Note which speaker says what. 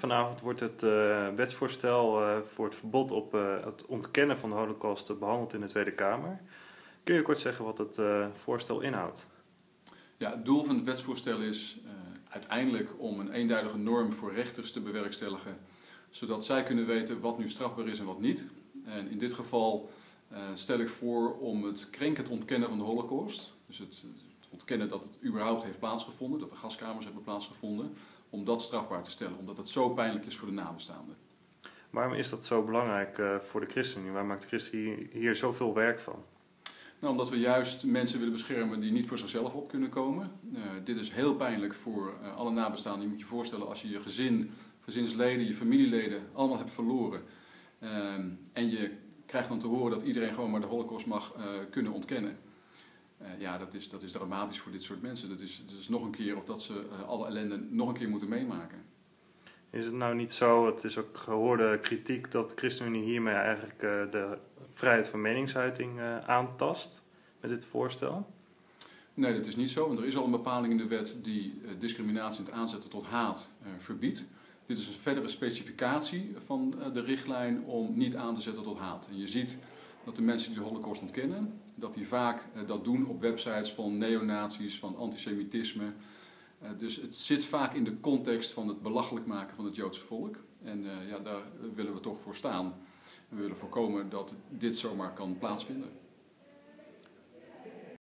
Speaker 1: Vanavond wordt het wetsvoorstel voor het verbod op het ontkennen van de Holocaust behandeld in de Tweede Kamer. Kun je kort zeggen wat het voorstel inhoudt?
Speaker 2: Ja, het doel van het wetsvoorstel is uiteindelijk om een eenduidige norm voor rechters te bewerkstelligen, zodat zij kunnen weten wat nu strafbaar is en wat niet. En in dit geval stel ik voor om het krenkend ontkennen van de Holocaust, dus het ontkennen dat het überhaupt heeft plaatsgevonden, dat er gaskamers hebben plaatsgevonden, om dat strafbaar te stellen, omdat het zo pijnlijk is voor de nabestaanden.
Speaker 1: Waarom is dat zo belangrijk voor de ChristenUnie? Waar maakt de ChristenUnie hier zoveel werk van?
Speaker 2: Nou, omdat we juist mensen willen beschermen die niet voor zichzelf op kunnen komen. Dit is heel pijnlijk voor alle nabestaanden. Je moet je voorstellen als je je gezin, gezinsleden, je familieleden allemaal hebt verloren. En je krijgt dan te horen dat iedereen gewoon maar de Holocaust mag kunnen ontkennen. Ja, dat is dramatisch voor dit soort mensen. Dat is nog een keer of dat ze alle ellende nog een keer moeten meemaken.
Speaker 1: Is het nou niet zo, het is ook gehoorde kritiek, dat de ChristenUnie hiermee eigenlijk de vrijheid van meningsuiting aantast met dit voorstel?
Speaker 2: Nee, dat is niet zo, want er is al een bepaling in de wet die discriminatie en het aanzetten tot haat verbiedt. Dit is een verdere specificatie van de richtlijn om niet aan te zetten tot haat. En je ziet dat de mensen die de Holocaust ontkennen, dat die vaak dat doen op websites van neonazies, van antisemitisme. Dus het zit vaak in de context van het belachelijk maken van het Joodse volk. En ja, daar willen we toch voor staan. En we willen voorkomen dat dit zomaar kan plaatsvinden.